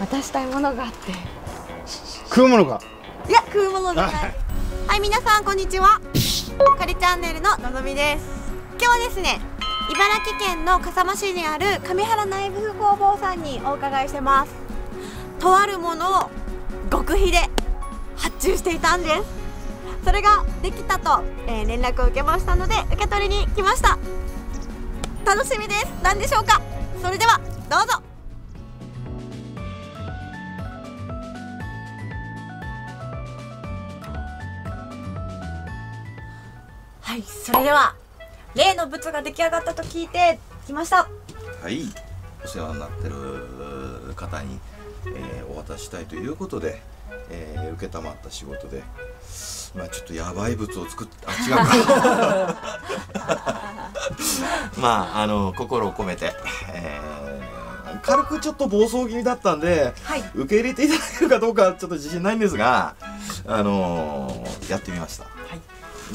渡したいものがあって。 食うものか。 いや、食うものじゃない。はい、皆さんこんにちは。かりチャンネルののぞみです。今日はですね、茨城県の笠間市にある上原内部工房さんにお伺いしてます。とあるものを極秘で発注していたんです。それができたと、連絡を受けましたので受け取りに来ました。楽しみです。何でしょうか。それではどうぞ。はい、それでは例の物が出来上がったと聞いてきました。 はい、お世話になってる方に、お渡ししたいということで、受けたまった仕事で、まあちょっとやばい物を作っ違うかまあ心を込めて、軽くちょっと暴走気味だったんで、 はい、 受け入れていただけるかどうかちょっと自信ないんですが、やってみました。はい、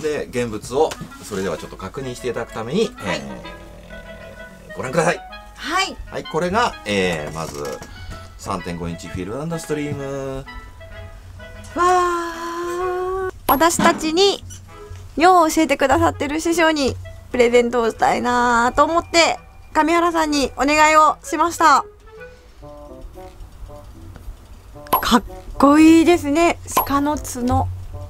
で現物をそれではちょっと確認していただくために、はい、ご覧ください。 はい、 はい、これが、まず 3.5 インチフィル&ストリーム。 わー、私たちに量を教えてくださってる師匠にプレゼントをしたいなと思って上原さんにお願いをしました。かっこいいですね。鹿の角、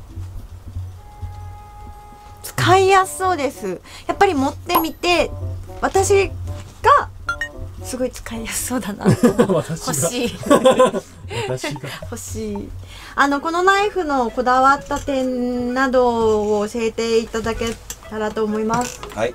使いやすそうです。やっぱり持ってみて私がすごい使いやすそうだなと欲しい欲しい。このナイフのこだわった点などを教えていただけたらと思います。 はい、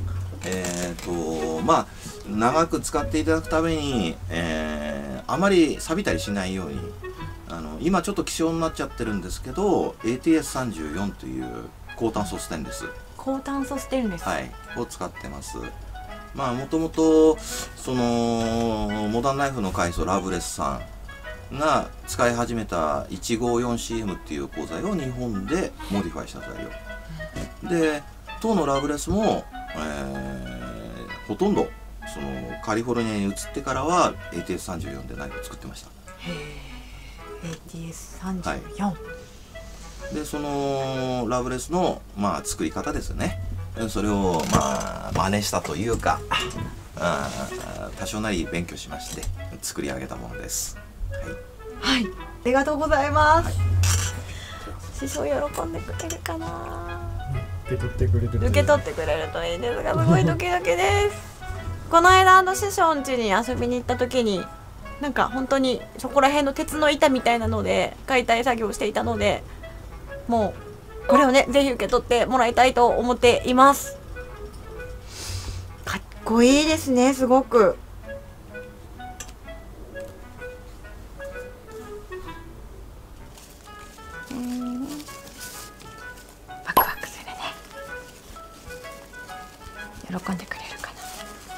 まあ長く使っていただくために、あまり錆びたりしないように、今ちょっと希少になっちゃってるんですけど ATS34 という高炭素ステンレス、 高炭素ステンレス、 はい、を使ってます。まあもともとそのモダンナイフの会社ラブレスさんが使い始めた 154CM っていう鋼材を日本でモディファイした材料で、当のラブレスも、ほとんどそのカリフォルニアに移ってからは ATS34 でナイフを作ってました。 ATS34、はい、 でそのラブレスのまあ作り方ですね、それをまあ真似したというか、多少なり勉強しまして作り上げたものです。はい、 はい、ありがとうございます。はい、師匠喜んでくれるかな。 受け取ってくれるといいですが、すごいドキドキです。この間師匠ん家に遊びに行った時になんか本当にそこら辺の鉄の板みたいなので解体作業していたので、もうこれをねぜひ受け取ってもらいたいと思っています。かっこいいですね、すごく。ワクワクするね。喜んでくれるかな。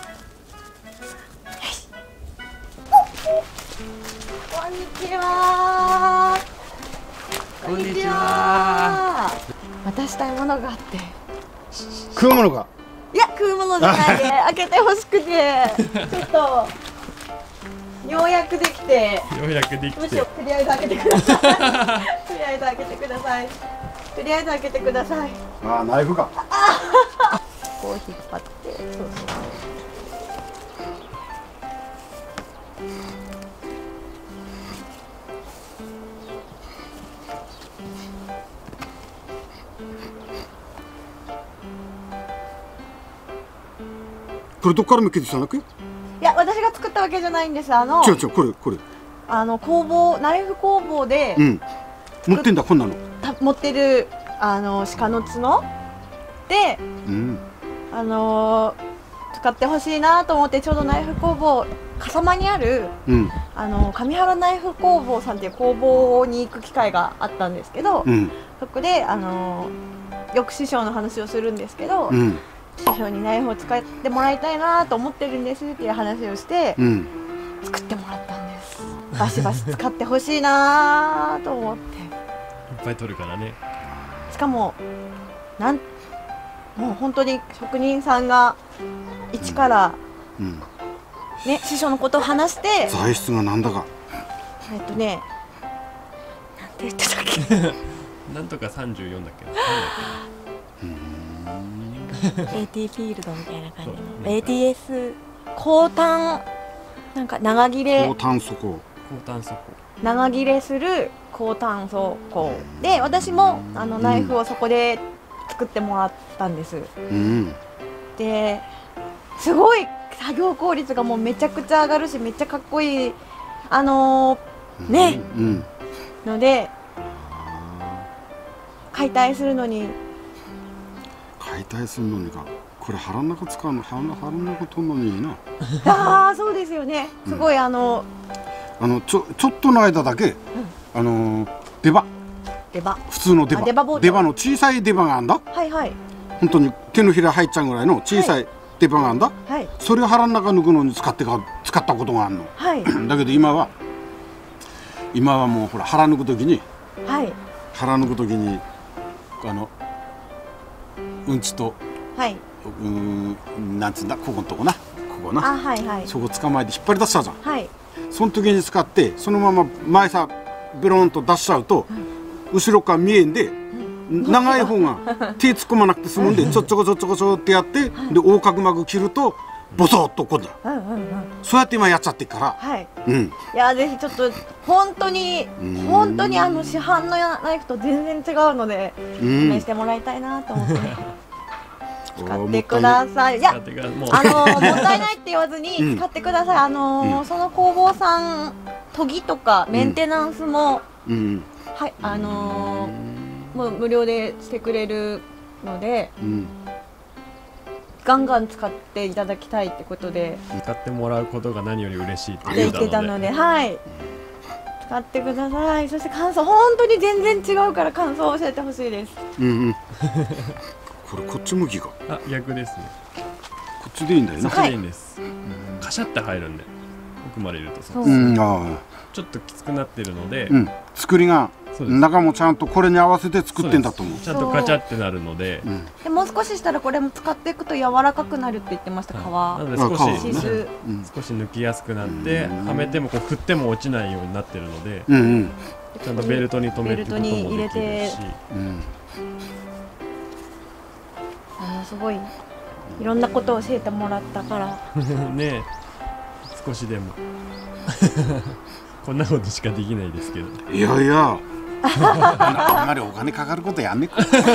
こんにちは。こんにちは。渡したいものがあって。 食うものか。 いや、食うものじゃないで開けてほしくてちょっとようやくできて、むしろとりあえず開けてくださいとりあえず開けてください。とりあえず開けてください。 ああ、ナイフか。 こう引っ張って、そうそう。 これどっから向けてきたんだっけ？いや、私が作ったわけじゃないんです。 違う、これ工房、ナイフ工房で、 うん、持ってんだ、こんなの持ってる鹿の角で、 うん、 使ってほしいなと思って、ちょうどナイフ工房笠間にある、うん、上原ナイフ工房さんっていう工房に行く機会があったんですけど、うん、そこでよく師匠の話をするんですけど、うん、師匠にナイフを使ってもらいたいなと思ってるんですっていう話をして、うん、作ってもらったんです。バシバシ使ってほしいなと思って。いっぱい取るからね。 しかももう本当に職人さんが一から、ね、師匠のことを話して、 材質がなんだかなんて言ってたっけなんとか34だっけな。 AT フィールドみたいな感じのそう ATS 高端なんか長切れ高炭素鋼。 高炭素鋼。 長切れする高炭素鋼で、私もナイフをそこで作ってもらったんです。 うん。 ですごい作業効率がもうめちゃくちゃ上がるし、めっちゃかっこいいね、 うん。 ので解体するのに解体するのにか。これ腹の中使うの、腹の中取るのにいいな。 ああそうですよね。すごいちょっとの間だけ、出刃、普通の出刃、 出刃包丁出刃の小さい出刃があんだ。 はいはい本当に手のひら入っちゃうぐらいの小さい出刃があんだ。 はいそれを腹の中抜くのに使ったことがあるの。 はいだけど今はもうほら腹抜く時にはいうんちとはいなんつうんだ、ここのとこな、ここな、 あはいはいそこ捕まえて引っ張り出しちゃうじゃん。 はいその時に使ってそのまま前さベロンと出しちゃうと、後ろから見えんで、長い方が手突っ込まなくて済むんで、ちょっちょこちょっちょこちょってやって、で横隔膜切るとボソッとこんだ。そうやって今やっちゃってっから。 はい。 うん。 いやぜひちょっと本当に市販のナイフと全然違うので試してもらいたいなと思って使ってください。いやもうもったいないって言わずに使ってください。その工房さん研ぎとかメンテナンスもはいもう無料でしてくれるので。ガンガン使っていただきたいってことで使ってもらうことが何より嬉しいって言ってたので、はい使ってください。そして感想本当に全然違うから感想を教えてほしいです。 これこっち向きか。 あ、逆ですね。 こっちでいいんだよね。 こっちでいいんです。カシャって入るんで奥まで入れるとちょっときつくなってるので、 作りが中もちゃんとこれに合わせて作ってんだと思う。 ちゃんとカチャってなるので、 でもう少ししたらこれも使っていくと柔らかくなるって言ってました。皮なので少し抜きやすくなってはめてもこう振っても落ちないようになってるので、ちゃんとベルトに留めることもできるし、 すごいいろんなことを教えてもらったからね、少しでもこんなことしかできないですけど。 いやいやあんまりお金かかることやんねっ使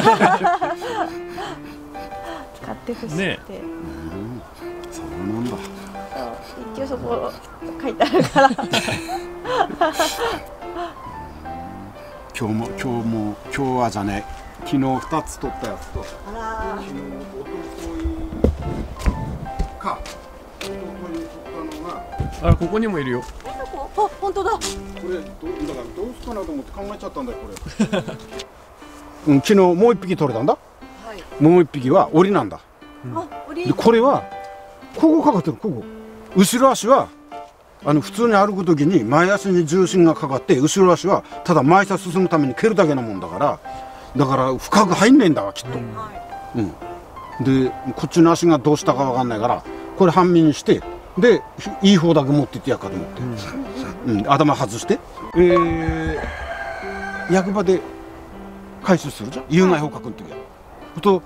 ってほしいって、 そうなんだ。 一応そこ書いてあるから今日はじゃね、昨日2つ取ったやつと、昨日おとといかおととい取ったのが、 あ、ここにもいるよ。 あ、本当だ。 これだからどうすかなと思って考えちゃったんだよこれ。昨日もう1匹取れたんだ。もう1匹は檻なんだ。でこれはここかかってる、ここ後ろ足は普通に歩く時に前足に重心がかかって、後ろ足はただ前足進むために蹴るだけのもんだから、深く入んねえんだわきっと。でこっちの足がどうしたかわかんないから、これ半身にしてでいい方だけ持ってってやっかと思って、頭外して、役場で回収するじゃん、有害捕獲の時は。と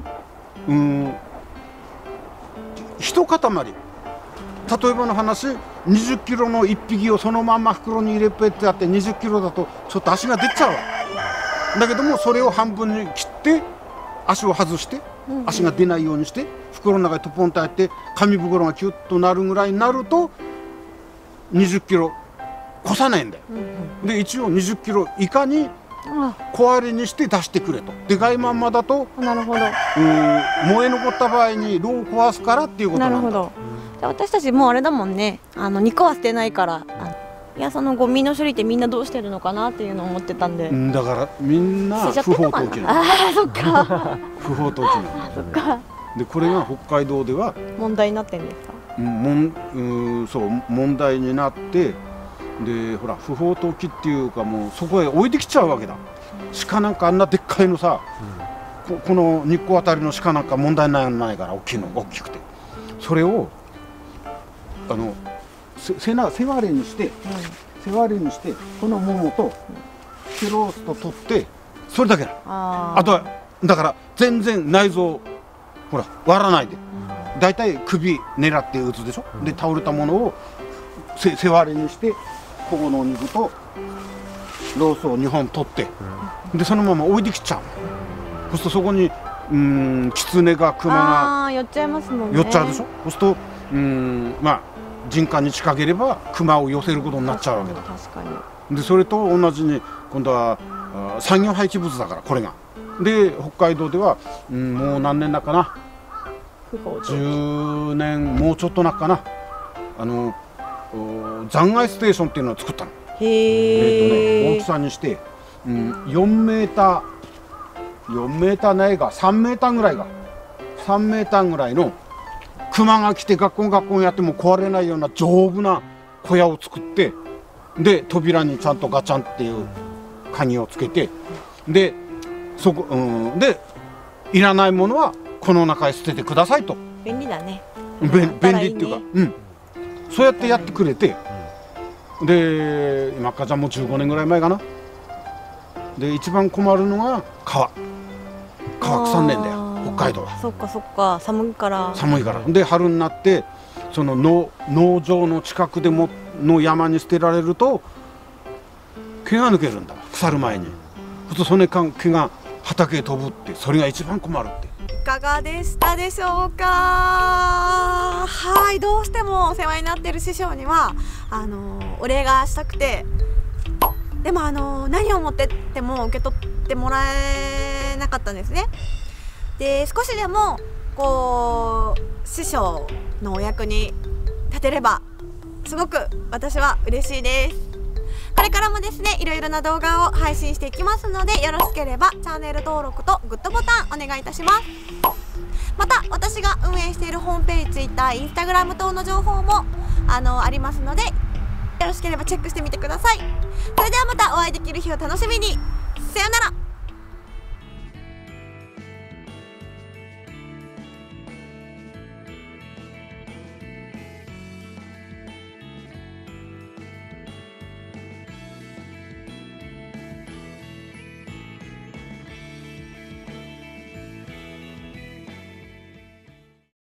一塊、例えばの話20キロの1匹をそのまんま袋に入れペってやって20キロだとちょっと足が出ちゃうわ。だけどもそれを半分に切って足を外して足が出ないようにして袋の中にトポンと入って紙袋がキュッとなるぐらいになると20キロ越さないんだよ。で一応20キロ以下に小割りにして出してくれと。でかいまんまだとなるほど、 燃え残った場合に炉を壊すからっていうことなんだ。 なるほど。私たちもうあれだもんね、肉は捨てないから、いやそのゴミの処理ってみんなどうしてるのかなっていうのを思ってたんで、 だからみんな不法投棄なの。 そっか不法投棄なの。 そっか。 でこれが北海道では問題になってるんですか。 そう問題になって、でほら不法投棄っていうかもうそこへ置いてきちゃうわけだ。鹿なんかあんなでっかいのさ、この日光あたりの鹿なんか問題ないから大きくて、それを背割れにして、 背割りにしてこのももとヒロースと取ってそれだけな。あとはだから全然内臓ほら割らないで、だいたい首狙って打つでしょ。で倒れたものを背割りにしてここのお肉とロースを2本取って、でそのまま置いてきちゃう。そうするとそこにキツネがクマが寄っちゃいますもんね。 寄っちゃうでしょ。そうするとまあ人家に近ければクマを寄せることになっちゃうわけだ。 確かに。でそれと同じに今度は産業廃棄物だからこれが。で北海道ではもう何年だかな、10年もうちょっとなかな、残骸ステーションっていうのを作ったの。大きさにして、4メーターないが3メーターぐらいが3メーターぐらいのクマが来てガッコンやっても壊れないような丈夫な小屋を作って、で扉にちゃんとガチャンっていう鍵をつけて、でそこ、でいらないものはこの中へ捨ててくださいと。 便利だね。 便利っていうか、そうやってやってくれて、で今からじゃもう15年ぐらい前かな。で一番困るのが川腐んねんだよ北海道は。 そっか寒いからで春になってその農場の近くでもの山に捨てられると毛が抜けるんだわ、腐る前に。その毛が畑へ飛ぶって、それが一番困るって。 いかがでしたでしょうか。はい、どうしてもお世話になっている師匠にはお礼がしたくて、でも何を持ってっても受け取ってもらえなかったんですね。で少しでもこう師匠のお役に立てればすごく私は嬉しいです。これからもですねいろいろな動画を配信していきますので、よろしければチャンネル登録とグッドボタンお願いいたします。また私が運営しているホームページ、Twitter、Instagram 等の情報もありますので、よろしければチェックしてみてください。それではまたお会いできる日を楽しみに。さよなら。